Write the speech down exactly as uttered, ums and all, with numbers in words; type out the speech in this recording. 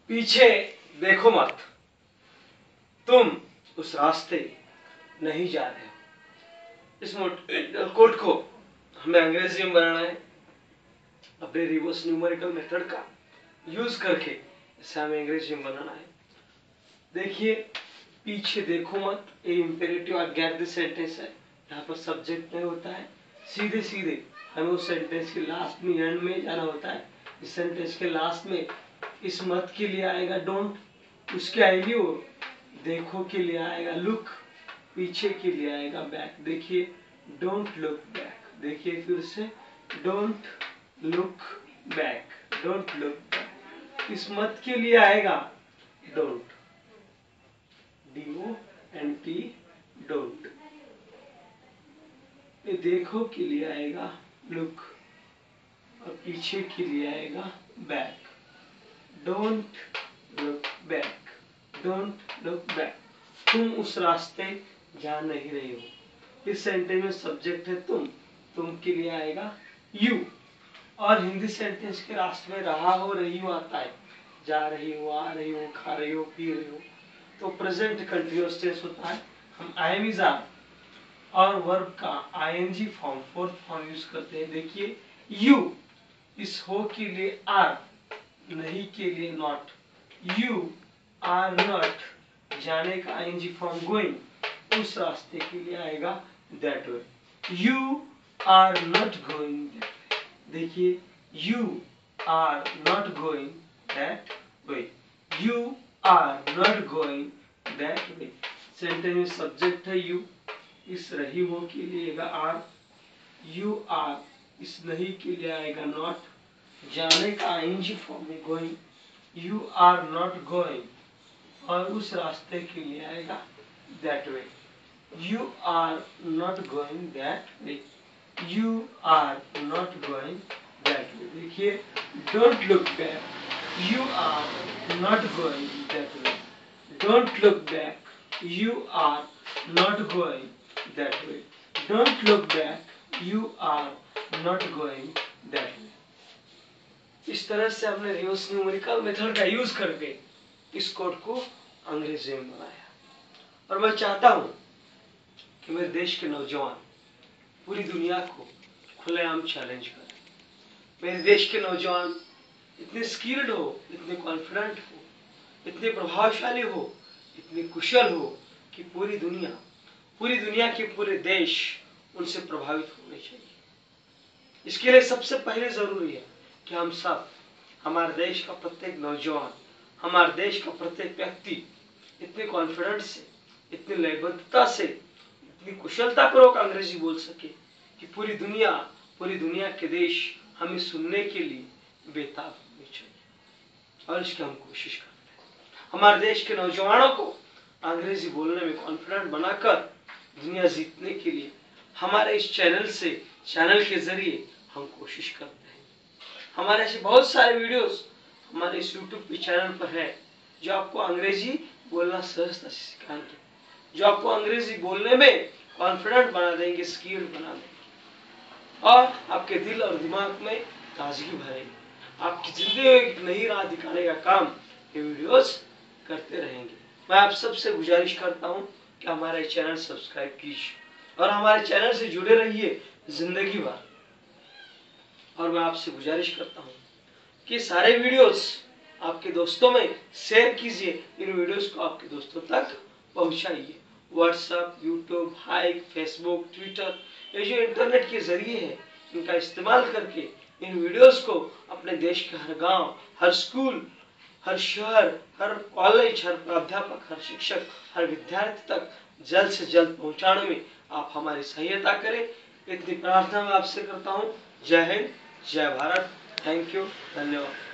पीछे देखो मत, तुम उस रास्ते नहीं जा रहे हो। इस मोटिवेशनल कोट को हमें अंग्रेजी में बनाना है। अपने रिवर्स न्यूमेरिकल मेथड का यूज करके इसे हमें अंग्रेजी में बनाना है। देखिए, पीछे देखो मत, ये इंपेरेटिव आज्ञार्थी सेंटेंस है। यहाँ पर सब्जेक्ट नहीं होता है, सीधे सीधे हमें उस सेंटेंस के लास्ट में, एंड में जाना होता है। इस सेंटेंस के लास्ट में इस मत के लिए आएगा डोंट, उसके आएगी वो देखो के लिए आएगा लुक, पीछे के लिए आएगा बैक। देखिए, डोंट लुक बैक। देखिए फिर से, don't look back, don't look back. इस मत के लिए आएगा don't, D O N T, don't. ये देखो के लिए आएगा लुक और पीछे के लिए आएगा back. Don't look back, don't look back. तुम उस रास्ते जा नहीं रही हो। इस सेंटेंस में सब्जेक्ट है तुम, तुम के लिए आएगा यू। और हिंदी सेंटेंस के रास्ते में रहा हो, रही हो आता है, जा रही हो, आ रही हो, खा रही हो, पी रही हो, तो प्रेजेंट कंटिन्यूअस टेंस होता है। हम आई एम इज आर और वर्ब का ING form, fourth form use करते हैं। देखिए, यू इस हो के लिए आर, नहीं के लिए नॉट। यू आर नॉट, जाने का आईएनजी फॉर्म गोइंग, उस रास्ते के लिए आएगा that way. You are not going that way. देखिए, you are not going that way, you are not going that way. Sentence में सब्जेक्ट है यू, इस रही हो के लिए आएगा आर। यू आर, इस नहीं के लिए आएगा नॉट, जाने का आईएनजी फॉर्म में going. You are not going, और उस रास्ते के लिए आएगा that way. You are not going that way, you are not going that way. देखिए, don't look back, you are not going that way. Don't look back, you are not going that way. Don't look back, you are not going that way. इस तरह से हमने reverse numerical method का use करके इस code को अंग्रेजी में बनाया। और मैं चाहता हूं कि मेरे देश के नौजवान पूरी दुनिया को खुलेआम चैलेंज करें। मेरे देश के नौजवान इतने स्किल्ड हो, इतने कॉन्फिडेंट हो, इतने प्रभावशाली हो, इतने कुशल हो कि पूरी दुनिया पूरी दुनिया के पूरे देश उनसे प्रभावित होने चाहिए। इसके लिए सबसे पहले जरूरी है कि हम सब, हमारे देश का प्रत्येक नौजवान, हमारे देश का प्रत्येक व्यक्ति इतने कॉन्फिडेंस से, इतनी लयबद्धता से, इतनी कुशलता पूर्वक अंग्रेजी बोल सके कि पूरी दुनिया पूरी दुनिया के देश हमें सुनने के लिए बेताब होने चाहिए। और इसकी हम कोशिश करते हैं। हमारे देश के नौजवानों को अंग्रेजी बोलने में कॉन्फिडेंट बनाकर दुनिया जीतने के लिए हमारे इस चैनल से, चैनल के जरिए हम कोशिश करते हैं। हमारे ऐसे बहुत सारे वीडियोस हमारे इस यूट्यूब पे चैनल पर है जो आपको अंग्रेजी बोलना सहजता से सिखाएंगे, जो आपको अंग्रेजी बोलने में कॉन्फिडेंट बना देंगे, स्किल्ड बना देंगे और आपके दिल और दिमाग में ताजगी भरेंगे। आपकी जिंदगी में एक नई राह दिखाने का काम ये वीडियोस करते रहेंगे। मैं आप सबसे गुजारिश करता हूं कि हमारे चैनल सब्सक्राइब कीजिए और हमारे चैनल से जुड़े रहिए जिंदगी भर। और मैं आपसे गुजारिश करता हूं कि सारे वीडियोस आपके दोस्तों में शेयर कीजिए। इन वीडियोस को आपके दोस्तों तक पहुंचाइए। WhatsApp, YouTube, Hike, Facebook, Twitter, ये जो इंटरनेट के जरिए है, इनका इस्तेमाल करके इन वीडियोस को अपने देश के हर गांव, हर स्कूल, हर शहर, हर कॉलेज, हर प्राध्यापक, हर शिक्षक, हर विद्यार्थी तक जल्द से जल्द पहुंचाने में आप हमारी सहायता करें। इतनी प्रार्थना मैं आपसे करता हूं। जय हिंद, जय भारत। थैंक यू, धन्यवाद।